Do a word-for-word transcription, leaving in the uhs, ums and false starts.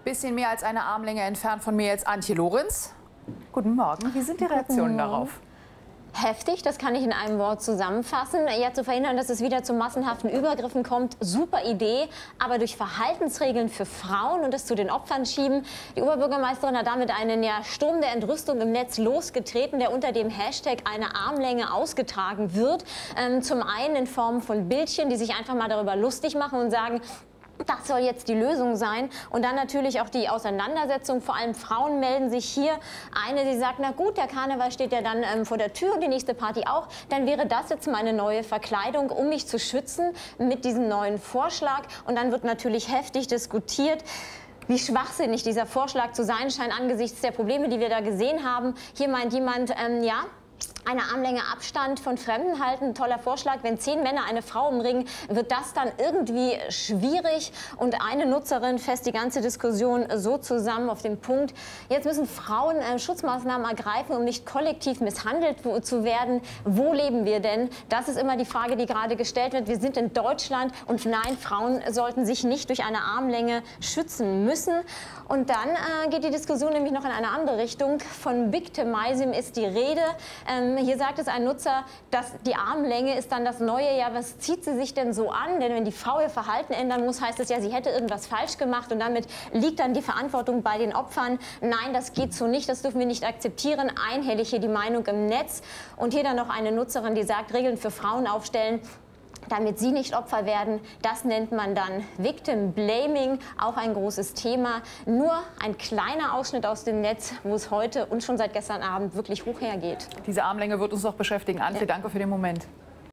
Bisschen mehr als eine Armlänge entfernt von mir jetzt Antje Lorenz. Guten Morgen. Wie sind die Reaktionen darauf? Heftig, das kann ich in einem Wort zusammenfassen. Ja, zu verhindern, dass es wieder zu massenhaften Übergriffen kommt, super Idee. Aber durch Verhaltensregeln für Frauen und es zu den Opfern schieben. Die Oberbürgermeisterin hat damit einen ja, Sturm der Entrüstung im Netz losgetreten, der unter dem Hashtag eine Armlänge ausgetragen wird. Ähm, zum einen in Form von Bildchen, die sich einfach mal darüber lustig machen und sagen, das soll jetzt die Lösung sein. Und dann natürlich auch die Auseinandersetzung. Vor allem Frauen melden sich hier. Eine, die sagt, na gut, der Karneval steht ja dann ähm, vor der Tür und die nächste Party auch. Dann wäre das jetzt meine neue Verkleidung, um mich zu schützen mit diesem neuen Vorschlag. Und dann wird natürlich heftig diskutiert, wie schwachsinnig dieser Vorschlag zu sein scheint angesichts der Probleme, die wir da gesehen haben. Hier meint jemand, ähm, ja, eine Armlänge Abstand von Fremden halten, toller Vorschlag. Wenn zehn Männer eine Frau umringen, wird das dann irgendwie schwierig. Und eine Nutzerin fasst die ganze Diskussion so zusammen auf den Punkt: Jetzt müssen Frauen äh, Schutzmaßnahmen ergreifen, um nicht kollektiv misshandelt zu werden. Wo leben wir denn? Das ist immer die Frage, die gerade gestellt wird. Wir sind in Deutschland und nein, Frauen sollten sich nicht durch eine Armlänge schützen müssen. Und dann äh, geht die Diskussion nämlich noch in eine andere Richtung. Von Victimizing ist die Rede. Ähm, hier sagt es ein Nutzer, dass die Armlänge ist dann das Neue. Ja, was zieht sie sich denn so an? Denn wenn die Frau ihr Verhalten ändern muss, heißt es ja, sie hätte irgendwas falsch gemacht und damit liegt dann die Verantwortung bei den Opfern. Nein, das geht so nicht, das dürfen wir nicht akzeptieren. Einhellig hier die Meinung im Netz. Und hier dann noch eine Nutzerin, die sagt, Regeln für Frauen aufstellen, damit sie nicht Opfer werden. Das nennt man dann Victim Blaming, auch ein großes Thema. Nur ein kleiner Ausschnitt aus dem Netz, wo es heute und schon seit gestern Abend wirklich hoch hergeht. Diese Armlänge wird uns noch beschäftigen. Antje, ja. Danke für den Moment.